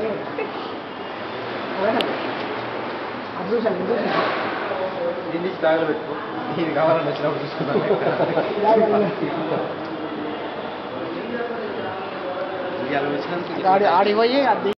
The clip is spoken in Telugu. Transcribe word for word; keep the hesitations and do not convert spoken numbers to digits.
అది చూసాను చూసాను దీన్ని బ్యాగ్లో పెట్టుకో ఇది కావాలని వచ్చినప్పుడు చూసుకుంటాను ఇవాళ వచ్చినందుకు ఆడి ఆడిపోయి అది